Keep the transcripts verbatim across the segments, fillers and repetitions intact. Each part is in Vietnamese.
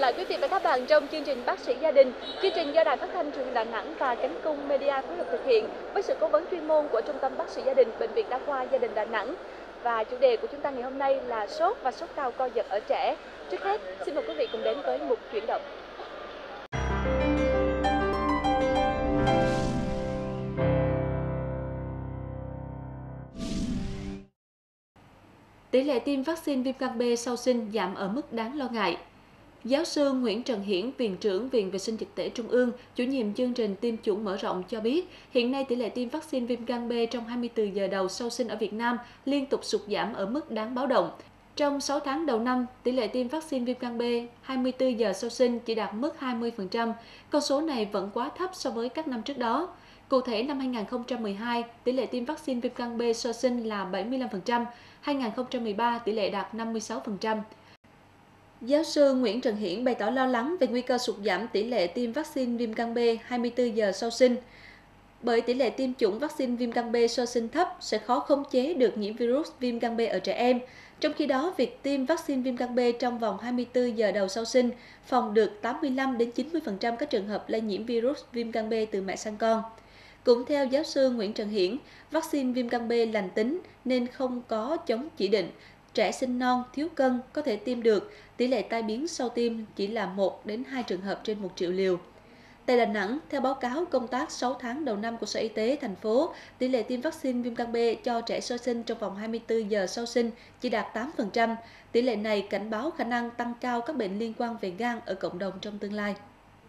lại quý vị và các bạn trong chương trình Bác sĩ gia đình. Chương trình do Đài Phát thanh Truyền hình Đà Nẵng và Cánh Cung Media phối hợp thực hiện với sự cố vấn chuyên môn của Trung tâm Bác sĩ gia đình Bệnh viện Đa khoa Gia đình Đà Nẵng. Và chủ đề của chúng ta ngày hôm nay là sốt và sốt cao co giật ở trẻ. Trước hết, xin mời quý vị cùng đến với mục chuyển động. Tỷ lệ tiêm vaccine viêm gan B sau sinh giảm ở mức đáng lo ngại. Giáo sư Nguyễn Trần Hiển, Viện trưởng Viện Vệ sinh Dịch tễ Trung ương, chủ nhiệm chương trình tiêm chủng mở rộng cho biết, hiện nay tỷ lệ tiêm vaccine viêm gan B trong hai mươi tư giờ đầu sau sinh ở Việt Nam liên tục sụt giảm ở mức đáng báo động. Trong sáu tháng đầu năm, tỷ lệ tiêm vaccine viêm gan B hai mươi tư giờ sau sinh chỉ đạt mức hai mươi phần trăm, con số này vẫn quá thấp so với các năm trước đó. Cụ thể, năm hai nghìn không trăm mười hai, tỷ lệ tiêm vaccine viêm gan B sau sinh là bảy mươi lăm phần trăm, hai nghìn không trăm mười ba tỷ lệ đạt năm mươi sáu phần trăm. Giáo sư Nguyễn Trần Hiển bày tỏ lo lắng về nguy cơ sụt giảm tỷ lệ tiêm vaccine viêm gan B hai mươi tư giờ sau sinh. Bởi tỷ lệ tiêm chủng vaccine viêm gan B sau sinh thấp sẽ khó khống chế được nhiễm virus viêm gan B ở trẻ em. Trong khi đó, việc tiêm vaccine viêm gan B trong vòng hai mươi tư giờ đầu sau sinh phòng được tám mươi lăm đến chín mươi phần trăm các trường hợp lây nhiễm virus viêm gan B từ mẹ sang con. Cũng theo giáo sư Nguyễn Trần Hiển, vaccine viêm gan B lành tính nên không có chống chỉ định. Trẻ sinh non, thiếu cân có thể tiêm được, tỷ lệ tai biến sau tiêm chỉ là một đến hai trường hợp trên một triệu liều. Tại Đà Nẵng, theo báo cáo công tác sáu tháng đầu năm của Sở Y tế thành phố, tỷ lệ tiêm vaccine viêm gan B cho trẻ sơ sinh trong vòng hai mươi tư giờ sau sinh chỉ đạt tám phần trăm. Tỷ lệ này cảnh báo khả năng tăng cao các bệnh liên quan về gan ở cộng đồng trong tương lai.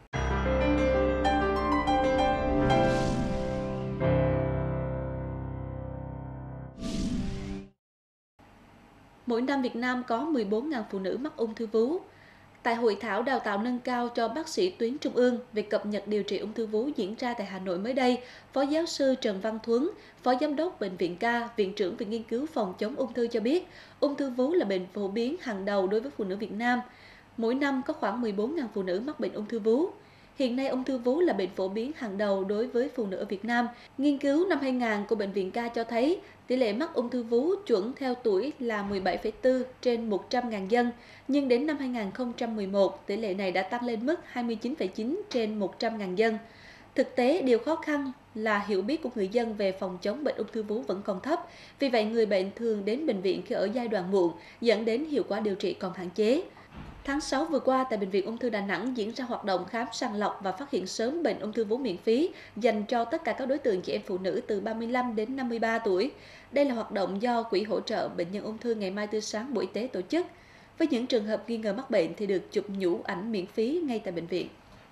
Mỗi năm Việt Nam có mười bốn nghìn phụ nữ mắc ung thư vú. Tại hội thảo đào tạo nâng cao cho bác sĩ tuyến trung ương về cập nhật điều trị ung thư vú diễn ra tại Hà Nội mới đây, Phó giáo sư Trần Văn Thuấn, Phó Giám đốc Bệnh viện Ca, Viện trưởng Viện Nghiên cứu Phòng chống ung thư cho biết, ung thư vú là bệnh phổ biến hàng đầu đối với phụ nữ Việt Nam. Mỗi năm có khoảng mười bốn nghìn phụ nữ mắc bệnh ung thư vú. Hiện nay, ung thư vú là bệnh phổ biến hàng đầu đối với phụ nữ ở Việt Nam. Nghiên cứu năm hai nghìn của Bệnh viện Ca cho thấy, tỷ lệ mắc ung thư vú chuẩn theo tuổi là mười bảy phẩy bốn trên một trăm nghìn dân, nhưng đến năm hai nghìn không trăm mười một, tỷ lệ này đã tăng lên mức hai mươi chín phẩy chín trên một trăm nghìn dân. Thực tế, điều khó khăn là hiểu biết của người dân về phòng chống bệnh ung thư vú vẫn còn thấp. Vì vậy, người bệnh thường đến bệnh viện khi ở giai đoạn muộn, dẫn đến hiệu quả điều trị còn hạn chế. Tháng sáu vừa qua, tại Bệnh viện Ung thư Đà Nẵng diễn ra hoạt động khám sàng lọc và phát hiện sớm bệnh ung thư vú miễn phí dành cho tất cả các đối tượng chị em phụ nữ từ ba mươi lăm đến năm mươi ba tuổi. Đây là hoạt động do Quỹ hỗ trợ bệnh nhân ung thư Ngày mai tươi sáng Bộ Y tế tổ chức. Với những trường hợp nghi ngờ mắc bệnh thì được chụp nhũ ảnh miễn phí ngay tại bệnh viện.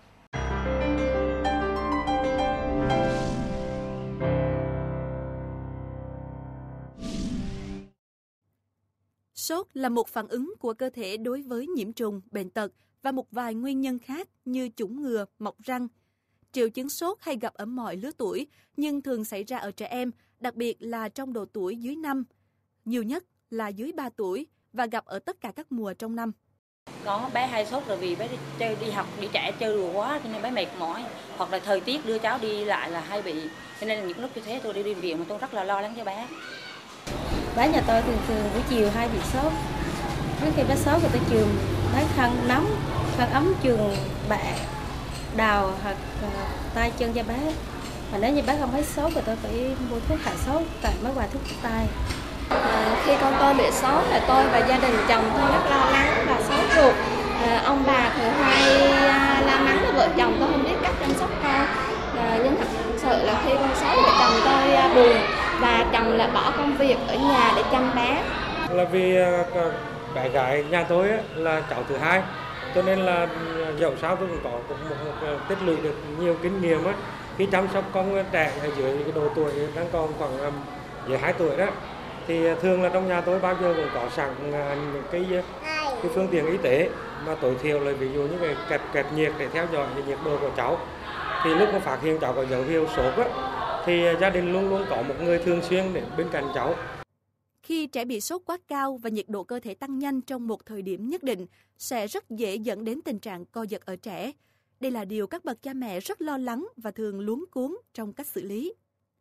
Sốt là một phản ứng của cơ thể đối với nhiễm trùng, bệnh tật và một vài nguyên nhân khác như chủng ngừa, mọc răng. Triệu chứng sốt hay gặp ở mọi lứa tuổi, nhưng thường xảy ra ở trẻ em, đặc biệt là trong độ tuổi dưới năm, nhiều nhất là dưới ba tuổi và gặp ở tất cả các mùa trong năm. Có bé hay sốt là vì bé đi chơi, đi học, đi chạy chơi đùa quá cho nên bé mệt mỏi, hoặc là thời tiết đưa cháu đi lại là hay bị, cho nên là những lúc như thế tôi đi bệnh viện mà tôi rất là lo lắng cho bé. Bé nhà tôi thường thường buổi chiều hay bị sốt. Trước khi bé sốt thì tôi trường lấy khăn nóng, khăn ấm trường bẹ, đào hoặc tay chân cho bé. Mà nếu như bé không thấy sốt thì tôi phải mua thuốc hạ sốt tại mấy quà thuốc tay. À, khi con tôi bị sốt là tôi và gia đình chồng tôi rất lo lắng và sốt ruột. À, ông bà thường hay à, lo lắng là vợ chồng tôi không biết cách chăm sóc con. À, nhưng thật sự là khi con sốt vợ chồng tôi à, buồn và chồng lại bỏ công việc ở nhà để chăm bé. Là vì bé gái nhà tôi là cháu thứ hai, cho nên là dẫu sao tôi cũng có một, một, một tích lũy được nhiều kinh nghiệm ấy. Khi chăm sóc con trẻ ở dưới cái độ tuổi đang còn khoảng dưới hai tuổi đó, thì thường là trong nhà tôi bao giờ cũng có sẵn những cái cái phương tiện y tế mà tối thiểu là ví dụ như cái kẹp kẹp nhiệt để theo dõi cái nhiệt độ của cháu. Thì lúc mà phát hiện cháu có dấu hiệu sốt á, thì gia đình luôn luôn có một người thường xuyên để bên cạnh cháu. Khi trẻ bị sốt quá cao và nhiệt độ cơ thể tăng nhanh trong một thời điểm nhất định, sẽ rất dễ dẫn đến tình trạng co giật ở trẻ. Đây là điều các bậc cha mẹ rất lo lắng và thường luống cuống trong cách xử lý.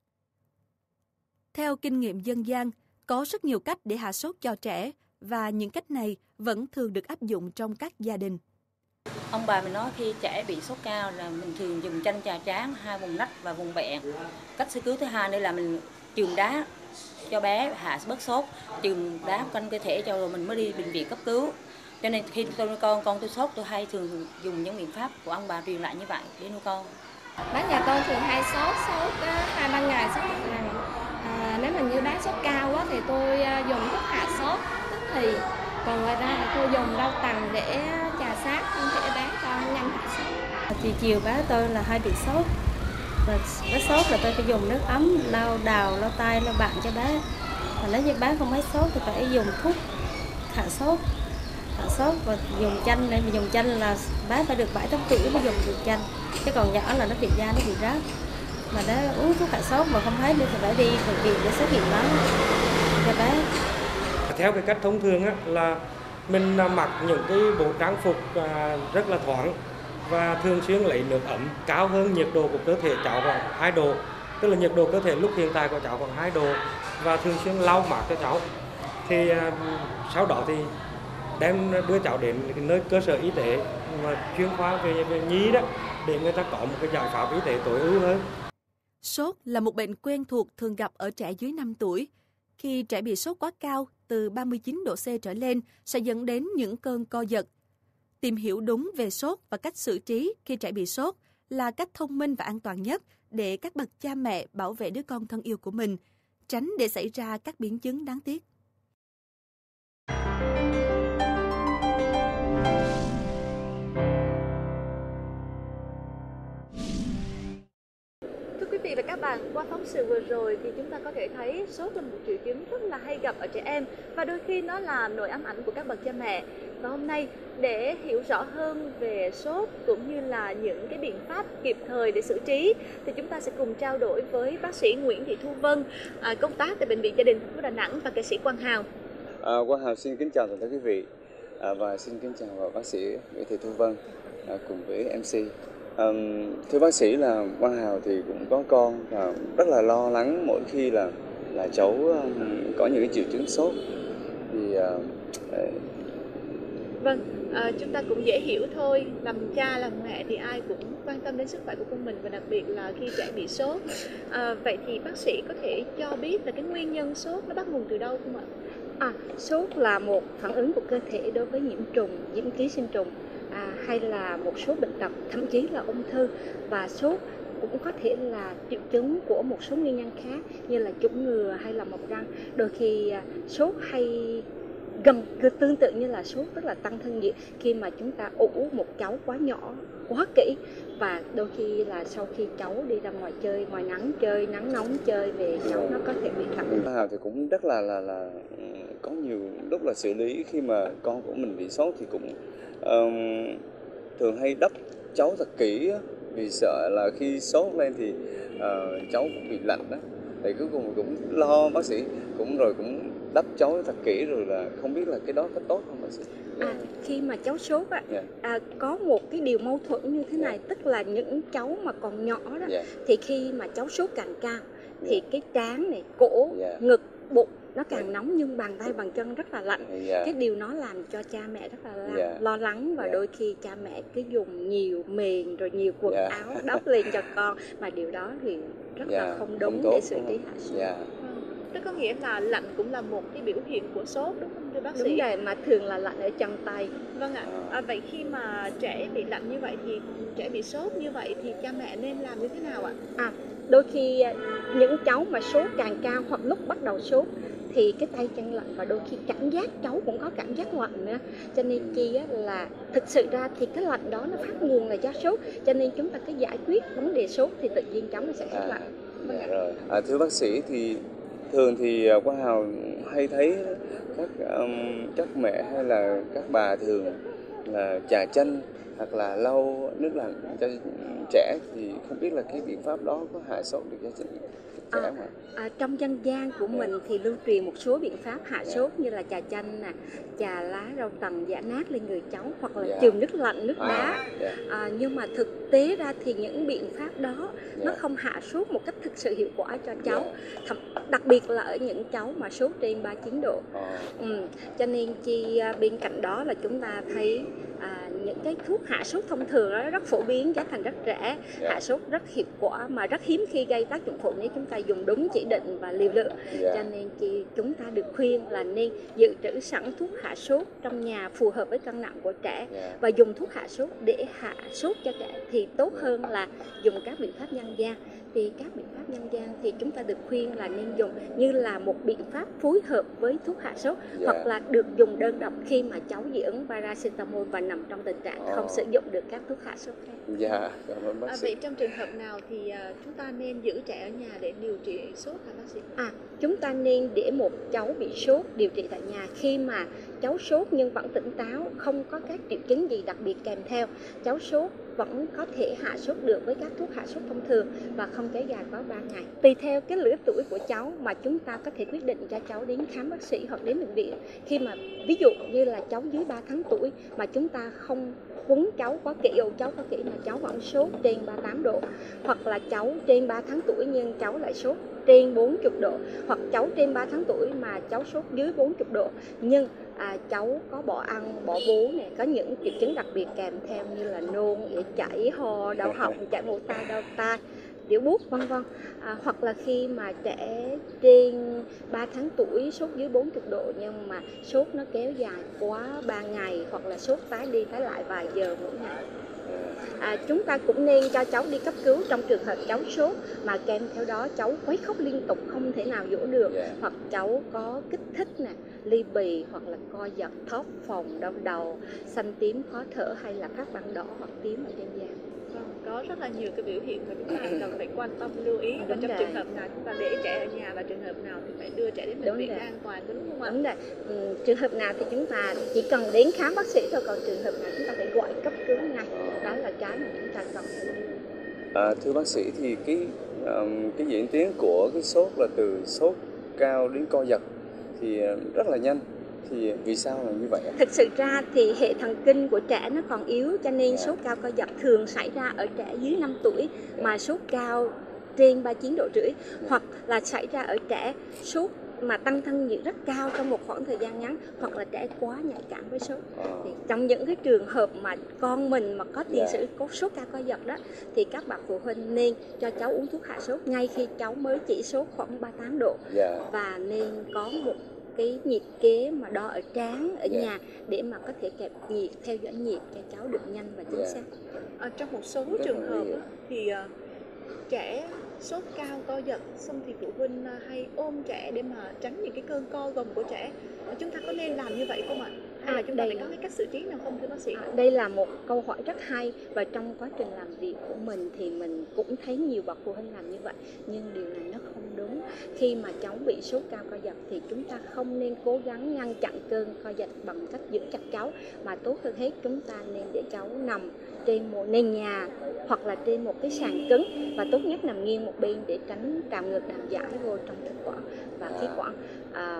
Theo kinh nghiệm dân gian, có rất nhiều cách để hạ sốt cho trẻ và những cách này vẫn thường được áp dụng trong các gia đình. Ông bà mình nói khi trẻ bị sốt cao là mình thường dùng chanh chà trán hai vùng nách và vùng bẹn. Cách sơ cứu thứ hai nữa là mình chườm đá cho bé hạ bớt sốt, chườm đá quanh cơ thể cho rồi mình mới đi bệnh viện cấp cứu. Cho nên khi tôi nuôi con, con tôi sốt tôi hay thường dùng những biện pháp của ông bà truyền lại như vậy để nuôi con. Bé nhà tôi thường hay sốt, sốt hai ba ngày sốt một lần. À, nếu mà như bé sốt cao quá thì tôi dùng thuốc hạ sốt tức thì. Còn ngoài ra là tôi dùng rau tằm để trà sát thân thể bé cho nhanh hạ sốt. Chiều chiều bé tôi là hay bị sốt. Và bé sốt là tôi phải dùng nước ấm lau đào, lau tay, lau bạn cho bé. Và nếu như bé không thấy sốt thì phải dùng thuốc hạ sốt. Hạ sốt và dùng chanh để mà dùng chanh là bé phải được bảy tám tuổi mới dùng được chanh. Chứ còn nhỏ là nó bị da, nó bị rát. Mà nếu uống thuốc hạ sốt mà không thấy nữa thì phải đi bệnh viện để xét nghiệm máu cho bé. Theo cái cách thông thường á, là mình mặc những cái bộ trang phục rất là thoáng và thường xuyên lấy nước ấm cao hơn nhiệt độ của cơ thể cháu khoảng hai độ, tức là nhiệt độ cơ thể lúc hiện tại của cháu khoảng hai độ, và thường xuyên lau mát cho cháu. Thì sau đó thì đem đưa cháu đến cái nơi cơ sở y tế mà chuyên khoa về, về nhi đó để người ta có một cái giải pháp y tế tối ưu hơn. Sốt là một bệnh quen thuộc thường gặp ở trẻ dưới năm tuổi. Khi trẻ bị sốt quá cao, từ ba mươi chín độ C trở lên sẽ dẫn đến những cơn co giật. Tìm hiểu đúng về sốt và cách xử trí khi trẻ bị sốt là cách thông minh và an toàn nhất để các bậc cha mẹ bảo vệ đứa con thân yêu của mình, tránh để xảy ra các biến chứng đáng tiếc. Quý vị và các bạn, qua phóng sự vừa rồi thì chúng ta có thể thấy sốt là một triệu chứng rất là hay gặp ở trẻ em và đôi khi nó là nỗi ám ảnh của các bậc cha mẹ. Và hôm nay để hiểu rõ hơn về sốt cũng như là những cái biện pháp kịp thời để xử trí thì chúng ta sẽ cùng trao đổi với bác sĩ Nguyễn Thị Thu Vân, à, công tác tại Bệnh viện Gia đình thành phố Đà Nẵng, và ca sĩ Quang Hào. À, Quang Hào xin kính chào toàn thể quý vị à, và xin kính chào bác sĩ Nguyễn Thị Thu Vân à, cùng với em xê. Um, thưa bác sĩ, là Quang Hào thì cũng có con và rất là lo lắng mỗi khi là là cháu um, có những cái triệu chứng sốt thì uh, uh, Vâng, à, chúng ta cũng dễ hiểu thôi, làm cha làm mẹ thì ai cũng quan tâm đến sức khỏe của con mình và đặc biệt là khi trẻ bị sốt. À, vậy thì bác sĩ có thể cho biết là cái nguyên nhân sốt nó bắt nguồn từ đâu không ạ? À, sốt là một phản ứng của cơ thể đối với nhiễm trùng, nhiễm ký sinh trùng à, hay là một số bệnh tật, thậm chí là ung thư. Và sốt cũng có thể là triệu chứng của một số nguyên nhân khác như là chủng ngừa hay là mọc răng. Đôi khi à, sốt hay gần tương tự như là sốt rất là tăng thân nhiệt khi mà chúng ta ủ một cháu quá nhỏ, quá kỹ, và đôi khi là sau khi cháu đi ra ngoài chơi, ngoài nắng chơi, nắng nóng chơi về, cháu nó có thể bị phản. Quang Hào thì cũng rất là là là có nhiều lúc là xử lý khi mà con của mình bị sốt thì cũng um, thường hay đắp cháu thật kỹ vì sợ là khi sốt lên thì uh, cháu cũng bị lạnh đó. Thì cuối cùng cũng lo bác sĩ cũng rồi cũng đắp cháu thật kỹ rồi là không biết là cái đó có tốt không bác sĩ? À, khi mà cháu sốt á, yeah. à, có một cái điều mâu thuẫn như thế này, yeah. tức là những cháu mà còn nhỏ đó, yeah. thì khi mà cháu sốt càng cao, yeah. thì cái trán này, cổ, yeah. ngực, bụng nó càng yeah. nóng, nhưng bàn tay bàn chân rất là lạnh. Yeah. Cái điều nó làm cho cha mẹ rất là lo, yeah. lo lắng và yeah. đôi khi cha mẹ cứ dùng nhiều mền rồi nhiều quần yeah. áo đắp lên cho con, mà điều đó thì rất yeah. là không đúng không để xử trí hạ sốt. Yeah. Tức có nghĩa là lạnh cũng là một cái biểu hiện của sốt đúng không thưa bác sĩ? Đúng rồi, mà thường là lạnh ở chân tay. Vâng ạ. À, vậy khi mà trẻ bị lạnh như vậy thì trẻ bị sốt như vậy thì cha mẹ nên làm như thế nào ạ? À, đôi khi những cháu mà sốt càng cao hoặc lúc bắt đầu sốt thì cái tay chân lạnh và đôi khi cảm giác cháu cũng có cảm giác lạnh nữa. Cho nên chi là thực sự ra thì cái lạnh đó nó phát nguồn là do sốt. Cho nên chúng ta cứ giải quyết vấn đề sốt thì tự nhiên cháu nó sẽ hết lạnh. Vâng ạ. Rồi. À, thưa bác sĩ thì thường thì Quang Hào hay thấy các um, các mẹ hay là các bà thường là chà chanh hoặc là lau nước lạnh cho trẻ, thì không biết là cái biện pháp đó có hạ sốt được cho trẻ không ạ? À, à, trong dân gian của mình thì lưu truyền một số biện pháp hạ yeah. sốt như là trà chanh nè, trà lá rau tằm giã nát lên người cháu, hoặc là yeah. chườm nước lạnh, nước đá. À, yeah. à, nhưng mà thực tế ra thì những biện pháp đó yeah. nó không hạ sốt một cách thực sự hiệu quả cho cháu, yeah. Thậm, đặc biệt là ở những cháu mà sốt trên ba mươi chín độ. À. Ừ, cho nên chi bên cạnh đó là chúng ta thấy à, những cái thuốc hạ sốt thông thường đó rất phổ biến, giá thành rất rẻ, hạ sốt rất hiệu quả mà rất hiếm khi gây tác dụng phụ nếu chúng ta dùng đúng chỉ định và liều lượng. Cho nên chị, chúng ta được khuyên là nên dự trữ sẵn thuốc hạ sốt trong nhà phù hợp với cân nặng của trẻ và dùng thuốc hạ sốt để hạ sốt cho trẻ thì tốt hơn là dùng các biện pháp nhân gian. Thì các biện pháp nhân gian thì chúng ta được khuyên là nên dùng như là một biện pháp phối hợp với thuốc hạ sốt, yeah. hoặc là được dùng đơn độc khi mà cháu dị ứng paracetamol và nằm trong tình trạng oh. không sử dụng được các thuốc hạ sốt khác. Dạ, cảm ơn bác à, sĩ. Vậy trong trường hợp nào thì uh, chúng ta nên giữ trẻ ở nhà để điều trị sốt hả bác sĩ? À, chúng ta nên để một cháu bị sốt điều trị tại nhà khi mà cháu sốt nhưng vẫn tỉnh táo, không có các triệu chứng gì đặc biệt kèm theo. Cháu sốt vẫn có thể hạ sốt được với các thuốc hạ sốt thông thường và không kéo dài quá ba ngày. Tùy theo cái lứa tuổi của cháu mà chúng ta có thể quyết định cho cháu đến khám bác sĩ hoặc đến bệnh viện. Khi mà ví dụ như là cháu dưới ba tháng tuổi mà chúng ta không quấn cháu quá kỹ, ồ cháu quá kỹ mà cháu vẫn sốt trên ba mươi tám độ, hoặc là cháu trên ba tháng tuổi nhưng cháu lại sốt trên bốn mươi độ, hoặc cháu trên ba tháng tuổi mà cháu sốt dưới bốn mươi độ nhưng à, cháu có bỏ ăn, bỏ bú này, có những triệu chứng đặc biệt kèm theo như là nôn, ỉa chảy, ho, đau họng, chảy mũi tai, đau tai, tiểu buốt vân vân. À, hoặc là khi mà trẻ trên ba tháng tuổi sốt dưới bốn mươi độ nhưng mà sốt nó kéo dài quá ba ngày, hoặc là sốt tái đi tái lại vài giờ mỗi ngày. À, chúng ta cũng nên cho cháu đi cấp cứu trong trường hợp cháu sốt mà kèm theo đó cháu quấy khóc liên tục không thể nào dỗ được, yeah. hoặc cháu có kích thích nè, ly bì, hoặc là co giật, thóp phồng, đau đầu, xanh tím, khó thở hay là các băng đỏ hoặc tím ở trên da. Vâng, có rất là nhiều cái biểu hiện mà chúng ta cần phải quan tâm lưu ý. Và trong rồi. trường hợp nào chúng ta để trẻ ở nhà và trường hợp nào thì phải đưa trẻ đến bệnh viện an toàn, đúng không ạ? Đúng rồi. Ừ, trường hợp nào thì chúng ta chỉ cần đến khám bác sĩ thôi, còn trường hợp nào chúng ta phải gọi cấp cứu ngay. Đó là cái mà chúng ta cần phải lưu ý. À, thưa bác sĩ thì cái um, cái diễn tiến của cái sốt là từ sốt cao đến co giật thì rất là nhanh. Thì vì sao là như vậy ạ? Thực sự ra thì hệ thần kinh của trẻ nó còn yếu, cho nên yeah. sốt cao co giật thường xảy ra ở trẻ dưới năm tuổi, yeah. mà sốt cao trên ba mươi chín độ rưỡi, yeah. hoặc là xảy ra ở trẻ sốt mà tăng thân nhiệt rất cao trong một khoảng thời gian ngắn, hoặc là trẻ quá nhạy cảm với sốt. À. Thì trong những cái trường hợp mà con mình mà có tiền yeah. sử có sốt cao co giật đó thì các bậc phụ huynh nên cho cháu uống thuốc hạ sốt ngay khi cháu mới chỉ sốt khoảng ba mươi tám độ, yeah. và nên có một cái nhiệt kế mà đo ở trán ở yeah. nhà để mà có thể kẹp nhiệt, theo dõi nhiệt cho cháu được nhanh và chính yeah. xác. À, trong một số rất trường hợp đó, thì uh, trẻ sốt cao co giật xong thì phụ huynh hay ôm trẻ để mà tránh những cái cơn co gồng của trẻ. Chúng ta có nên làm như vậy không ạ? Hay là chúng ta phải có cái cách xử trí nào không thưa bác sĩ? À, đây là một câu hỏi rất hay, và trong quá trình làm việc của mình thì mình cũng thấy nhiều bậc phụ huynh làm như vậy, nhưng điều này nó không đúng. Khi mà cháu bị sốt cao co giật thì chúng ta không nên cố gắng ngăn chặn cơn co giật bằng cách giữ chặt cháu, mà tốt hơn hết chúng ta nên để cháu nằm trên một nền nhà hoặc là trên một cái sàn cứng, và tốt nhất nằm nghiêng một bên để tránh trào ngược đàm giải vô trong thực quản và khí quản. À,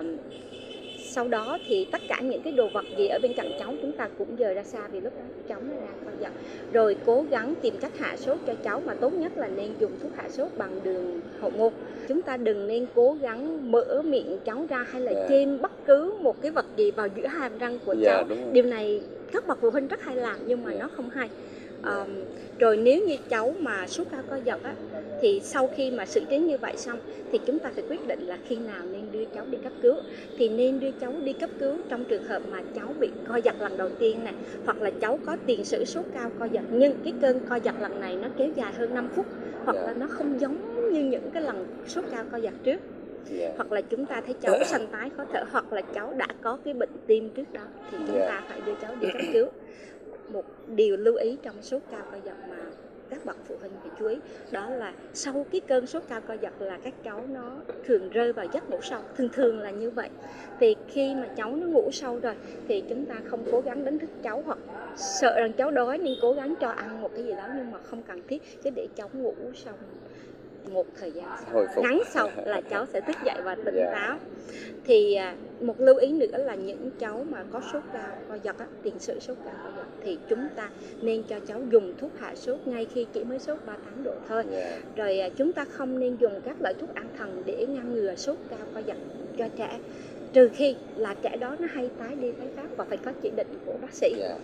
sau đó thì tất cả những cái đồ vật gì ở bên cạnh cháu chúng ta cũng dời ra xa, vì lúc đó cháu nó đang co giật. Rồi cố gắng tìm cách hạ sốt cho cháu, mà tốt nhất là nên dùng thuốc hạ sốt bằng đường hậu môn. Chúng ta đừng nên cố gắng mở miệng cháu ra hay là yeah. chêm bất cứ một cái vật gì vào giữa hàm răng của yeah, cháu. Điều này các bậc phụ huynh rất hay làm nhưng mà yeah. nó không hay. Um, rồi nếu như cháu mà sốt cao co giật á, thì sau khi mà xử trí như vậy xong thì chúng ta phải quyết định là khi nào nên đưa cháu đi cấp cứu. Thì nên đưa cháu đi cấp cứu trong trường hợp mà cháu bị co giật lần đầu tiên nè, hoặc là cháu có tiền sử sốt cao co giật nhưng cái cơn co giật lần này nó kéo dài hơn năm phút, hoặc là nó không giống như những cái lần sốt cao co giật trước. Yeah. Hoặc là chúng ta thấy cháu xanh tái khó thở, hoặc là cháu đã có cái bệnh tim trước đó thì chúng yeah. ta phải đưa cháu đi cấp cứu. Một điều lưu ý trong sốt cao co giật mà các bậc phụ huynh phải chú ý, đó là sau cái cơn sốt cao co giật là các cháu nó thường rơi vào giấc ngủ sâu, thường thường là như vậy. Thì khi mà cháu nó ngủ sâu rồi thì chúng ta không cố gắng đánh thức cháu, hoặc sợ rằng cháu đói nên cố gắng cho ăn một cái gì đó nhưng mà không cần thiết, chứ để cháu ngủ xong một thời gian sau, ngắn sau là cháu sẽ thức dậy và tỉnh yeah. táo. Thì một lưu ý nữa là những cháu mà có sốt cao co giật á, tiền sử sốt cao co giật thì chúng ta nên cho cháu dùng thuốc hạ sốt ngay khi chỉ mới sốt ba mươi tám độ thôi. Yeah. Rồi chúng ta không nên dùng các loại thuốc an thần để ngăn ngừa sốt cao co giật cho trẻ, trừ khi là trẻ đó nó hay tái đi tái phát và phải có chỉ định của bác sĩ. Yeah.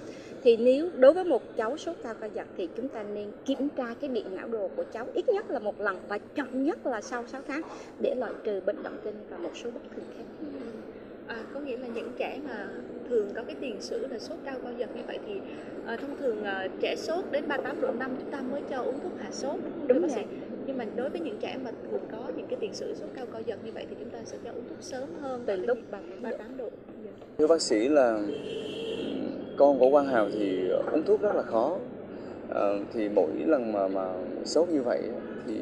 Thì nếu đối với một cháu sốt cao co giật thì chúng ta nên kiểm tra cái điện não đồ của cháu ít nhất là một lần và chậm nhất là sau sáu tháng để loại trừ bệnh động kinh và một số bất thường khác. À, có nghĩa là những trẻ mà thường có cái tiền sử là sốt cao co giật như vậy thì uh, thông thường uh, trẻ sốt đến ba mươi tám độ năm chúng ta mới cho uống thuốc hạ sốt, đúng không bác sĩ? Nhưng mà đối với những trẻ mà thường có những cái tiền sử sốt cao co giật như vậy thì chúng ta sẽ cho uống thuốc sớm hơn từ lúc ba mươi tám độ. Thưa bác sĩ là con của Quang Hào thì uống thuốc rất là khó. À, thì mỗi lần mà mà sốt như vậy thì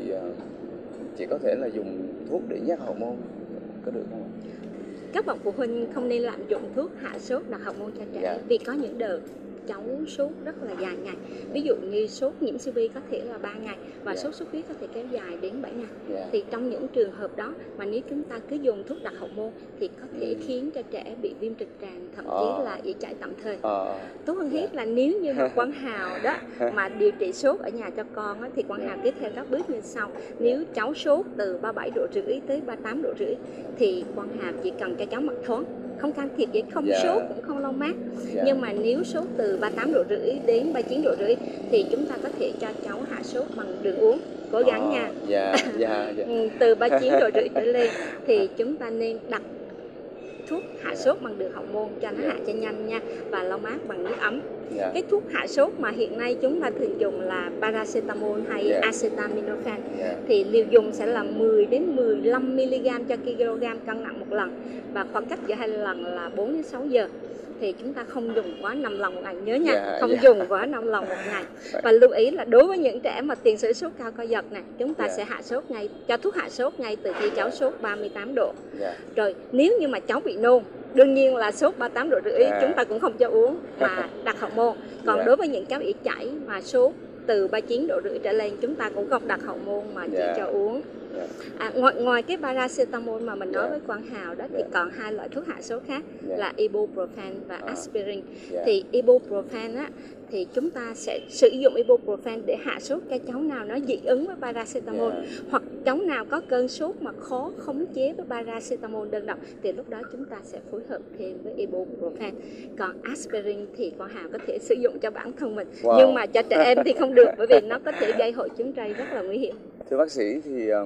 chỉ có thể là dùng thuốc để nhắc hậu môn, có được không ạ? Các bậc phụ huynh không nên lạm dụng thuốc hạ sốt đặt hậu môn cho trẻ, yeah. Vì có những đợt cháu sốt rất là dài ngày. Ví dụ như sốt nhiễm siêu vi có thể là ba ngày và yeah. sốt xuất huyết có thể kéo dài đến bảy ngày. Yeah. Thì trong những trường hợp đó mà nếu chúng ta cứ dùng thuốc đặc hậu môn thì có thể mm. khiến cho trẻ bị viêm trực tràng, thậm chí uh. là ị chạy tạm thời. Uh. Tốt hơn hết yeah. là nếu như mà Quang Hào đó mà điều trị sốt ở nhà cho con á, thì Quang Hào tiếp theo các bước như sau. Nếu cháu sốt từ ba mươi bảy độ rưỡi tới ba mươi tám độ rưỡi thì Quang Hào chỉ cần cho cháu mặc thoáng, không can thiệp gì, không yeah. sốt cũng không lau mát. Yeah. Nhưng mà nếu sốt từ ba mươi tám độ rưỡi đến ba mươi chín độ rưỡi thì chúng ta có thể cho cháu hạ sốt bằng đường uống, cố gắng oh, nha. Yeah, yeah, yeah. Từ ba mươi chín độ rưỡi trở lên thì chúng ta nên đặt thuốc hạ sốt bằng đường hậu môn cho nó yeah. hạ cho nhanh nha, và lau mát bằng nước ấm. Yeah. Cái thuốc hạ sốt mà hiện nay chúng ta thường dùng là paracetamol hay yeah. acetaminophen. Yeah. Thì liều dùng sẽ là mười đến mười lăm mi-li-gam cho kg cân nặng một lần, và khoảng cách giữa hai lần là bốn đến sáu giờ. Thì chúng ta không dùng quá năm lần một ngày, nhớ nha, yeah, không yeah. dùng quá năm lần một ngày. Và lưu ý là đối với những trẻ mà tiền sử sốt cao co giật này, chúng ta yeah. sẽ hạ sốt ngay, cho thuốc hạ sốt ngay từ khi cháu sốt ba mươi tám độ. Yeah. Rồi nếu như mà cháu bị nôn, đương nhiên là sốt ba mươi tám độ rưỡi yeah. chúng ta cũng không cho uống mà đặt hậu môn. Còn yeah. đối với những cháu ị chảy mà sốt từ ba mươi chín độ rưỡi trở lên, chúng ta cũng không đặt hậu môn mà chỉ yeah. cho uống. À, ngoài, ngoài cái paracetamol mà mình nói yeah. với Quang Hào đó thì yeah. còn hai loại thuốc hạ sốt khác yeah. là ibuprofen và uh. aspirin. Yeah. Thì ibuprofen á thì chúng ta sẽ sử dụng ibuprofen để hạ sốt cho cháu nào nó dị ứng với paracetamol, yeah. hoặc cháu nào có cơn sốt mà khó khống chế với paracetamol đơn độc thì lúc đó chúng ta sẽ phối hợp thêm với ibuprofen. Còn aspirin thì Quang Hào có thể sử dụng cho bản thân mình, wow. nhưng mà cho trẻ em thì không được, bởi vì nó có thể gây hội chứng ray rất là nguy hiểm. Thưa bác sĩ thì um,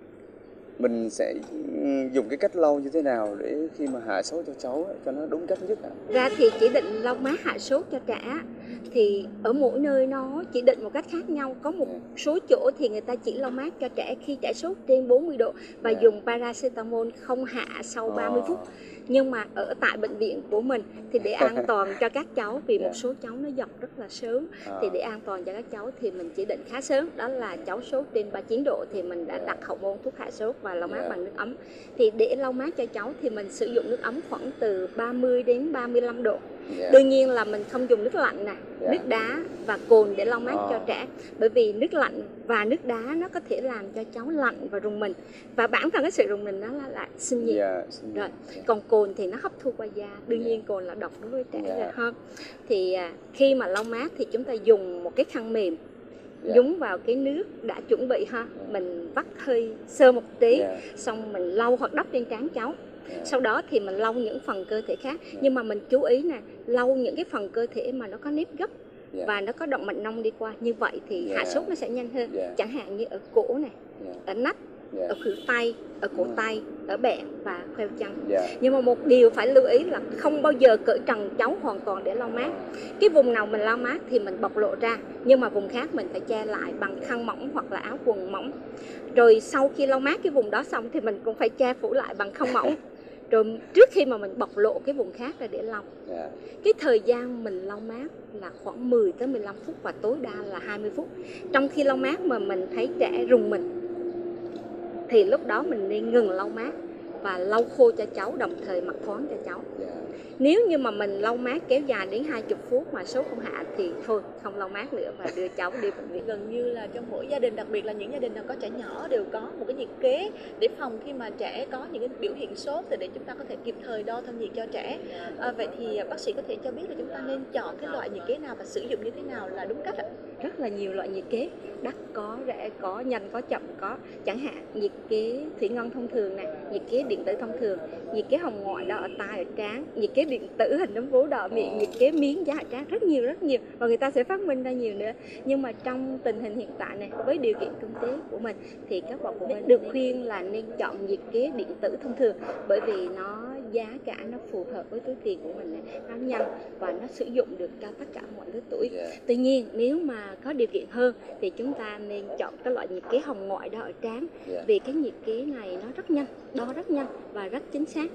mình sẽ dùng cái cách lau như thế nào để khi mà hạ sốt cho cháu cho nó đúng cách nhất ạ? Ra thì chỉ định lau mát hạ sốt cho trẻ thì ở mỗi nơi nó chỉ định một cách khác nhau. Có một số chỗ thì người ta chỉ lau mát cho trẻ khi trẻ sốt trên bốn mươi độ và yeah. dùng paracetamol không hạ sau ba mươi phút. Nhưng mà ở tại bệnh viện của mình thì để an toàn cho các cháu, vì một số cháu nó dập rất là sớm, thì để an toàn cho các cháu thì mình chỉ định khá sớm, đó là cháu sốt trên ba mươi chín độ thì mình đã đặt hậu môn thuốc hạ sốt và lau mát bằng nước ấm. Thì để lau mát cho cháu thì mình sử dụng nước ấm khoảng từ ba mươi đến ba mươi lăm độ. Yeah. Đương nhiên là mình không dùng nước lạnh nè, yeah. nước đá và cồn để lau mát oh. cho trẻ, bởi vì nước lạnh và nước đá nó có thể làm cho cháu lạnh và rùng mình, và bản thân cái sự rùng mình nó là, là sinh nhiệt. Yeah, rồi. Yeah. Còn cồn thì nó hấp thu qua da, đương yeah. nhiên cồn là độc đối với trẻ yeah. rồi ha. Thì à, khi mà lau mát thì chúng ta dùng một cái khăn mềm yeah. nhúng vào cái nước đã chuẩn bị ha, yeah. mình vắt hơi sơ một tí, yeah. xong mình lau hoặc đắp trên trán cháu. Yeah. Sau đó thì mình lau những phần cơ thể khác, yeah. nhưng mà mình chú ý nè, lau những cái phần cơ thể mà nó có nếp gấp yeah. và nó có động mạch nông đi qua, như vậy thì yeah. hạ sốt nó sẽ nhanh hơn. Yeah. Chẳng hạn như ở cổ này, yeah. ở nách, yeah. ở khuỷu tay, ở cổ mm. tay, ở bẹn và khoeo chân. Yeah. Nhưng mà một điều phải lưu ý là không bao giờ cởi trần cháu hoàn toàn để lau mát. Cái vùng nào mình lau mát thì mình bộc lộ ra, nhưng mà vùng khác mình phải che lại bằng khăn mỏng hoặc là áo quần mỏng. Rồi sau khi lau mát cái vùng đó xong thì mình cũng phải che phủ lại bằng khăn mỏng. Rồi trước khi mà mình bộc lộ cái vùng khác ra để lau. Yeah. Cái thời gian mình lau mát là khoảng mười tới mười lăm phút và tối đa là hai mươi phút. Trong khi lau mát mà mình thấy trẻ rùng mình thì lúc đó mình nên ngừng lau mát và lau khô cho cháu, đồng thời mặc thoáng cho cháu. Yeah. Nếu như mà mình lau mát kéo dài đến hai mươi phút mà sốt không hạ thì thôi, không lau mát nữa và đưa cháu đi bệnh viện. Gần như là trong mỗi gia đình, đặc biệt là những gia đình nào có trẻ nhỏ, đều có một cái nhiệt kế để phòng khi mà trẻ có những cái biểu hiện sốt thì để chúng ta có thể kịp thời đo thân nhiệt cho trẻ. À, vậy thì bác sĩ có thể cho biết là chúng ta nên chọn cái loại nhiệt kế nào và sử dụng như thế nào là đúng cách ạ? Rất là nhiều loại nhiệt kế, đắt có, rẻ có, nhanh có, chậm có. Chẳng hạn nhiệt kế thủy ngân thông thường này, nhiệt kế điện tử thông thường, nhiệt kế hồng ngoại đo ở tai, ở trán, nhiệt nhiệt kế điện tử hình nấm vú đỏ miệng, nhiệt kế miếng, giá hạ trán, rất nhiều rất nhiều, và người ta sẽ phát minh ra nhiều nữa. Nhưng mà trong tình hình hiện tại này, với điều kiện kinh tế của mình thì các bậc phụ huynh được khuyên là nên chọn nhiệt kế điện tử thông thường, bởi vì nó giá cả nó phù hợp với túi tiền của mình này, nó nhanh và nó sử dụng được cho tất cả mọi lứa tuổi. Tuy nhiên nếu mà có điều kiện hơn thì chúng ta nên chọn cái loại nhiệt kế hồng ngoại đo ở trán, vì cái nhiệt kế này nó rất nhanh, đo rất nhanh và rất chính xác.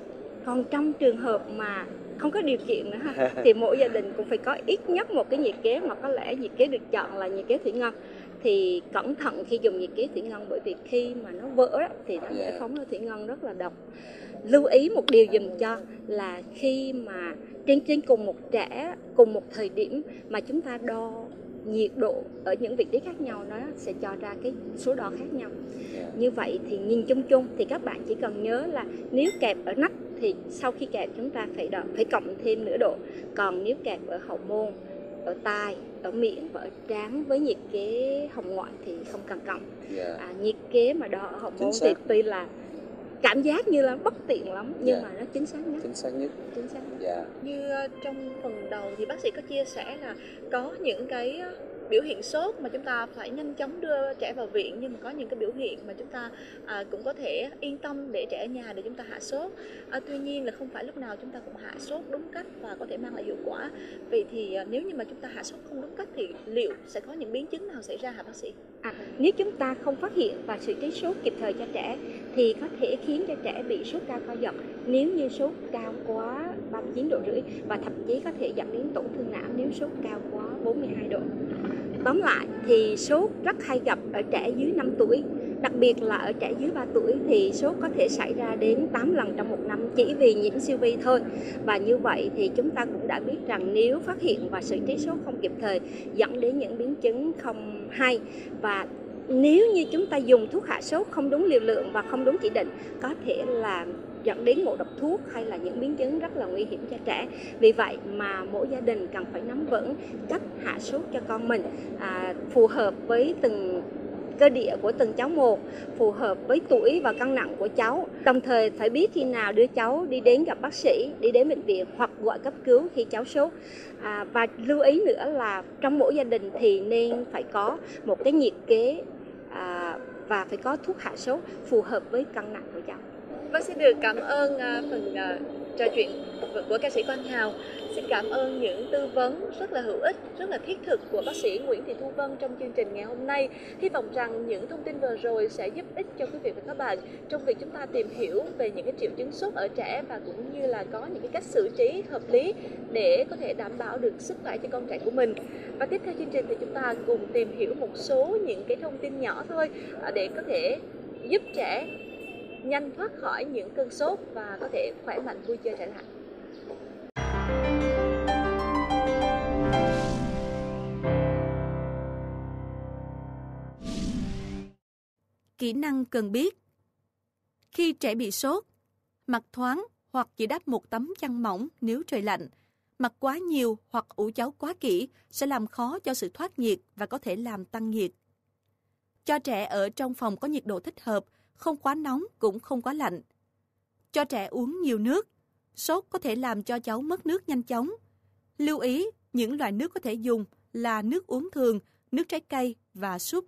Còn trong trường hợp mà không có điều kiện nữa ha, thì mỗi gia đình cũng phải có ít nhất một cái nhiệt kế, mà có lẽ nhiệt kế được chọn là nhiệt kế thủy ngân. Thì cẩn thận khi dùng nhiệt kế thủy ngân, bởi vì khi mà nó vỡ đó, thì nó giải phóng ra thủy ngân rất là độc. Lưu ý một điều dùm cho là khi mà trên trên cùng một trẻ, cùng một thời điểm mà chúng ta đo nhiệt độ ở những vị trí khác nhau, nó sẽ cho ra cái số đo khác nhau. Như vậy thì nhìn chung chung thì các bạn chỉ cần nhớ là nếu kẹp ở nách thì sau khi kẹp chúng ta phải đo, phải cộng thêm nửa độ. Còn nếu kẹp ở hậu môn, ở tai, ở miệng và ở trán với nhiệt kế hồng ngoại thì không cần cộng. À, nhiệt kế mà đo ở hậu môn thì tuy là cảm giác như là bất tiện lắm, nhưng yeah. mà nó chính xác nhất. Chính xác nhất. Chính xác nhất. Yeah. Như trong phần đầu thì bác sĩ có chia sẻ là có những cái biểu hiện sốt mà chúng ta phải nhanh chóng đưa trẻ vào viện, nhưng mà có những cái biểu hiện mà chúng ta à, cũng có thể yên tâm để trẻ ở nhà để chúng ta hạ sốt. À, tuy nhiên là không phải lúc nào chúng ta cũng hạ sốt đúng cách và có thể mang lại hiệu quả. Vậy thì à, nếu như mà chúng ta hạ sốt không đúng cách thì liệu sẽ có những biến chứng nào xảy ra hả bác sĩ? À, nếu chúng ta không phát hiện và xử trí sốt kịp thời cho trẻ thì có thể khiến cho trẻ bị sốt cao co giật. Nếu như sốt cao quá ba mươi chín độ rưỡi và thậm chí có thể dẫn đến tổn thương não nếu sốt cao quá bốn mươi hai độ. Tóm lại thì sốt rất hay gặp ở trẻ dưới năm tuổi, đặc biệt là ở trẻ dưới ba tuổi thì sốt có thể xảy ra đến tám lần trong một năm chỉ vì nhiễm siêu vi thôi. Và như vậy thì chúng ta cũng đã biết rằng nếu phát hiện và xử trí sốt không kịp thời dẫn đến những biến chứng không hay, và nếu như chúng ta dùng thuốc hạ sốt không đúng liều lượng và không đúng chỉ định có thể là dẫn đến ngộ độc thuốc hay là những biến chứng rất là nguy hiểm cho trẻ. Vì vậy mà mỗi gia đình cần phải nắm vững cách hạ sốt cho con mình à, phù hợp với từng cơ địa của từng cháu một, phù hợp với tuổi và cân nặng của cháu. Đồng thời phải biết khi nào đưa cháu đi đến gặp bác sĩ, đi đến bệnh viện hoặc gọi cấp cứu khi cháu sốt. À, và lưu ý nữa là trong mỗi gia đình thì nên phải có một cái nhiệt kế à, và phải có thuốc hạ sốt phù hợp với cân nặng của cháu. Vâng, xin được cảm ơn uh, phần uh, trò chuyện của ca sĩ Quang Hào. Xin cảm ơn những tư vấn rất là hữu ích, rất là thiết thực của bác sĩ Nguyễn Thị Thu Vân trong chương trình ngày hôm nay. Hy vọng rằng những thông tin vừa rồi sẽ giúp ích cho quý vị và các bạn trong việc chúng ta tìm hiểu về những cái triệu chứng sốt ở trẻ và cũng như là có những cái cách xử trí hợp lý để có thể đảm bảo được sức khỏe cho con trẻ của mình. Và tiếp theo chương trình thì chúng ta cùng tìm hiểu một số những cái thông tin nhỏ thôi để có thể giúp trẻ nhanh thoát khỏi những cơn sốt và có thể khỏe mạnh vui chơi trở lại. Kỹ năng cần biết. Khi trẻ bị sốt, mặc thoáng hoặc chỉ đắp một tấm chăn mỏng nếu trời lạnh, mặc quá nhiều hoặc ủ cháo quá kỹ sẽ làm khó cho sự thoát nhiệt và có thể làm tăng nhiệt. Cho trẻ ở trong phòng có nhiệt độ thích hợp, không quá nóng cũng không quá lạnh. Cho trẻ uống nhiều nước. Sốt có thể làm cho cháu mất nước nhanh chóng. Lưu ý, những loại nước có thể dùng là nước uống thường, nước trái cây và súp.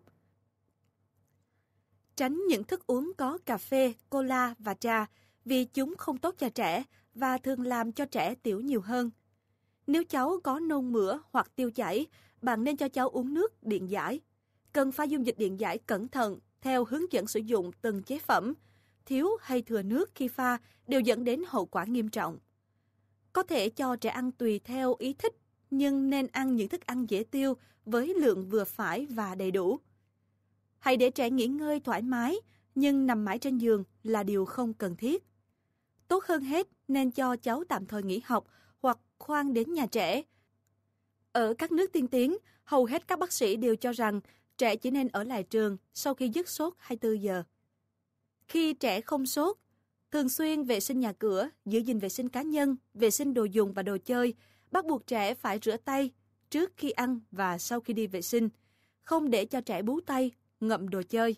Tránh những thức uống có cà phê, cola và trà vì chúng không tốt cho trẻ và thường làm cho trẻ tiểu nhiều hơn. Nếu cháu có nôn mửa hoặc tiêu chảy, bạn nên cho cháu uống nước điện giải. Cần pha dung dịch điện giải cẩn thận theo hướng dẫn sử dụng từng chế phẩm. Thiếu hay thừa nước khi pha đều dẫn đến hậu quả nghiêm trọng. Có thể cho trẻ ăn tùy theo ý thích, nhưng nên ăn những thức ăn dễ tiêu với lượng vừa phải và đầy đủ. Hãy để trẻ nghỉ ngơi thoải mái, nhưng nằm mãi trên giường là điều không cần thiết. Tốt hơn hết nên cho cháu tạm thời nghỉ học hoặc khoan đến nhà trẻ. Ở các nước tiên tiến, hầu hết các bác sĩ đều cho rằng trẻ chỉ nên ở lại trường sau khi dứt sốt hai mươi tư giờ. Khi trẻ không sốt, thường xuyên vệ sinh nhà cửa, giữ gìn vệ sinh cá nhân, vệ sinh đồ dùng và đồ chơi, bắt buộc trẻ phải rửa tay trước khi ăn và sau khi đi vệ sinh, không để cho trẻ bú tay, ngậm đồ chơi.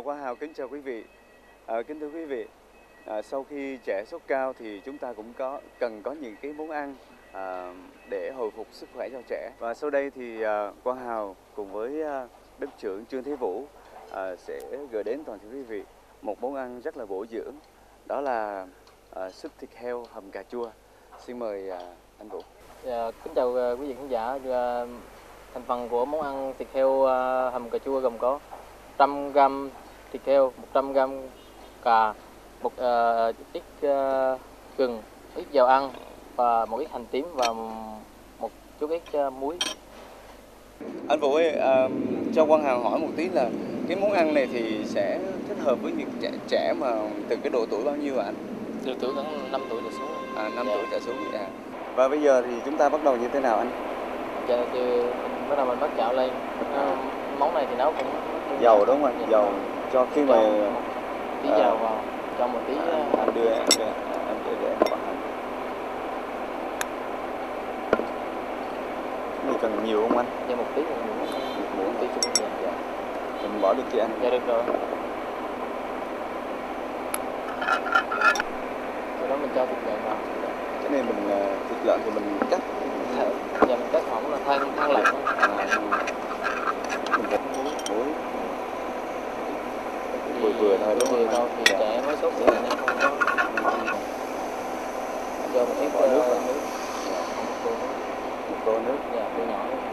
Quang Hào kính chào quý vị. À, kính thưa quý vị, à, sau khi trẻ sốt cao thì chúng ta cũng có cần có những cái món ăn à, để hồi phục sức khỏe cho trẻ. Và sau đây thì à, Quang Hào cùng với à, bếp trưởng Trương Thế Vũ à, sẽ gửi đến toàn thể quý vị một món ăn rất là bổ dưỡng, đó là à, súp thịt heo hầm cà chua. Xin mời à, anh Vũ. Dạ, kính chào uh, quý vị khán giả. Uh, thành phần của món ăn thịt heo uh, hầm cà chua gồm có một trăm gam thịt heo, một trăm gam cà, một uh, ít uh, gừng, ít dầu ăn và một ít hành tím và một chút ít uh, muối. Anh Vũ ơi, uh, cho Quang Hào hỏi một tí là cái món ăn này thì sẽ thích hợp với những trẻ, trẻ mà từ cái độ tuổi bao nhiêu ạ anh? Từ tuổi khoảng năm tuổi trở xuống. À, năm Dạ. tuổi trở xuống. Dạ. Và bây giờ thì chúng ta bắt đầu như thế nào anh? Dạ, thì bắt đầu mình bắt chảo lên. Uh, món này thì nấu cũng Dầu đúng không anh? Dạ. Dầu cho khi mà Cho một tí à, dầu vào, cho một tí à, uh, anh đưa anh đưa anh đưa để anh bắt hành. Cái này cần nhiều không anh? cho một tí một muỗng, Một một muỗng. tí chung. Dạ. Dạ. Mình bỏ được chưa anh? Dạ được rồi. Sau đó mình cho thịt lợn vào. Cái này mình à, thịt lợn thì mình cắt thở. Dạ mình cắt hỏng là than than lạnh. À, mình cắt muối muối vừa vừa thôi đúng Vừa không? thôi thì Dạ. trẻ mới sốt thì nên không có cho một ít Bỏ nước uh, vào. nước. Dạ. Một tô nước. Một tô nước. Dạ, tô nhỏ luôn.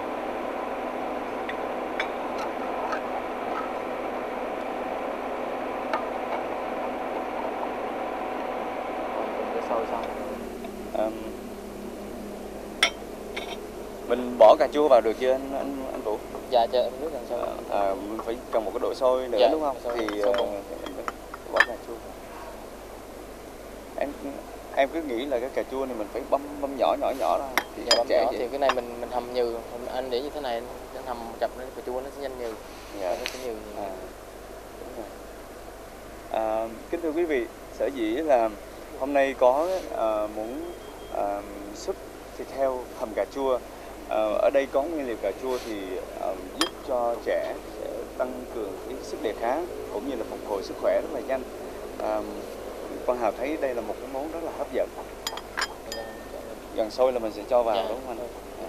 Rồi mình sẽ sôi xong. À, mình bỏ cà chua vào được chưa anh anh, anh Vũ? Dạ cho em nước làm sao? À, mình phải cần một cái độ sôi nữa Dạ, đúng không? sôi- Thì sôi uh, bùng. mình bỏ cà chua vào. Em em cứ nghĩ là cái cà chua này mình phải băm băm nhỏ nhỏ nhỏ ra thì Dạ bấm trẻ nhỏ vậy. thì cái này mình mình hầm nhừ, anh để như thế này anh hầm chập lên cà chua nó sẽ nhanh nhừ. Dạ. Nó sẽ nhừ. À, đúng rồi. À, kính thưa quý vị, sở dĩ là hôm nay có à, muốn à, súp thịt heo hầm cà chua. À, ở đây có nguyên liệu cà chua thì à, giúp cho trẻ sẽ tăng cường cái sức đề kháng cũng như là phục hồi sức khỏe rất là nhanh. À, Quang Hào thấy đây là một cái món rất là hấp dẫn. Gần sôi là mình sẽ cho vào Dạ. đúng không anh? Dạ.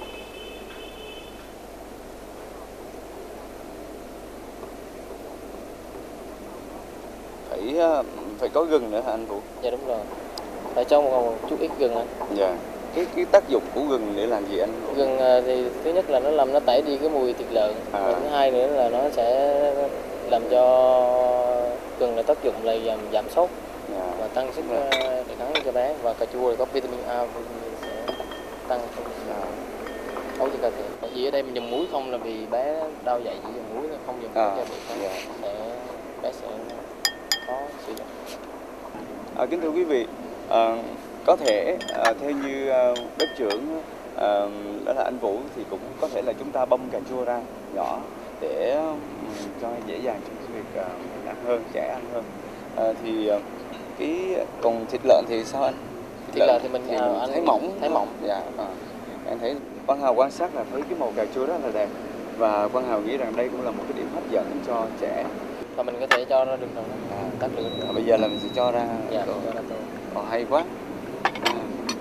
Phải uh, phải có gừng nữa hả anh Vũ? Dạ đúng rồi. Phải cho một, một chút ít gừng anh. Dạ. Cái cái tác dụng của gừng để làm gì anh? Gừng à, thì thứ nhất là nó làm nó tẩy đi cái mùi thịt lợn. À. Và thứ hai nữa là nó sẽ làm cho gừng là tác dụng là giảm, giảm sốt Dạ. và tăng sức Đúng rồi. à, đề kháng cho bé, và cà chua thì có vitamin A, vitamin sẽ tăng Dạ. tốt cho cơ thể. Tại vì ở đây mình dùng muối không là vì bé đau dạ chỉ dùng muối, không dùng muối À, cho bị không dạ. sẽ bé sẽ khó sử dụng. À, kính thưa quý vị, à, có thể à, theo như à, bếp trưởng à, đó là anh Vũ thì cũng có thể là chúng ta băm cà chua ra nhỏ để um, cho dễ dàng trong cái việc à, ăn hơn, trẻ ăn hơn. À, thì à, cái còn thịt lợn thì sao anh? Thịt lợn thì mình, thì à, mình anh thấy mỏng, thấy mỏng. Dạ. À, em thấy Quang Hào quan sát là thấy cái màu cà chua rất là đẹp và Quang Hào nghĩ rằng đây cũng là một cái điểm hấp dẫn cho trẻ. Và mình có thể cho nó đường rồi À, tắt lửa. à, bây giờ là mình sẽ cho ra. Dạ, Ồ, cho nó tô. ồ, hay quá. À.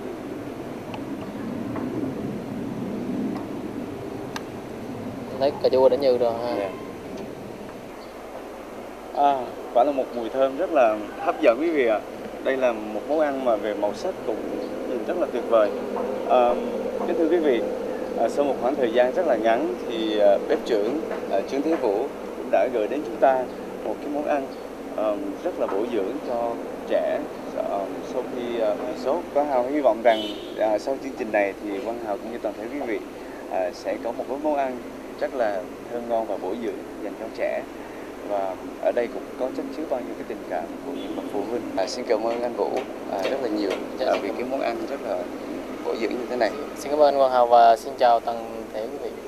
Thấy cà chua đã nhừ rồi ha. Dạ. À, quả là một mùi thơm rất là hấp dẫn quý vị ạ. Đây là một món ăn mà về màu sắc cũng nhìn rất là tuyệt vời. À, kính thưa quý vị, à, sau một khoảng thời gian rất là ngắn thì à, bếp trưởng à, Trương Thế Vũ cũng đã gửi đến chúng ta một cái món ăn à, rất là bổ dưỡng cho trẻ à, sau khi à, sốt. Quang Hào hy vọng rằng à, sau chương trình này thì Quang Hào cũng như toàn thể quý vị à, sẽ có một món ăn rất là thơm ngon và bổ dưỡng dành cho trẻ. Và ở đây cũng có chất chứa bao nhiêu cái tình cảm của những bậc phụ huynh. À, xin cảm ơn anh Vũ à, rất là nhiều à, vì cái món ăn rất là bổ dưỡng như thế này. Xin cảm ơn Quang Hào và xin chào toàn thể quý vị.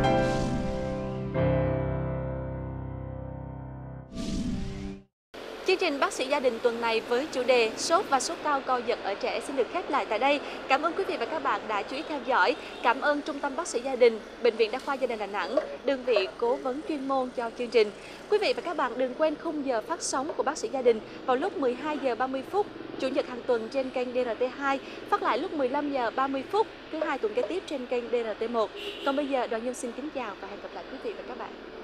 Chương Chương trình Bác sĩ gia đình tuần này với chủ đề sốt và sốt cao co giật ở trẻ xin được khép lại tại đây. Cảm ơn quý vị và các bạn đã chú ý theo dõi. Cảm ơn Trung tâm Bác sĩ gia đình, Bệnh viện Đa khoa Gia đình Đà Nẵng, đơn vị cố vấn chuyên môn cho chương trình. Quý vị và các bạn đừng quên khung giờ phát sóng của Bác sĩ gia đình vào lúc mười hai giờ ba mươi phút Chủ nhật hàng tuần trên kênh đê rờ tê hai, phát lại lúc mười lăm giờ ba mươi phút thứ hai tuần kế tiếp trên kênh đê rờ tê một. Còn bây giờ Đoàn Nhân xin kính chào và hẹn gặp lại quý vị và các bạn.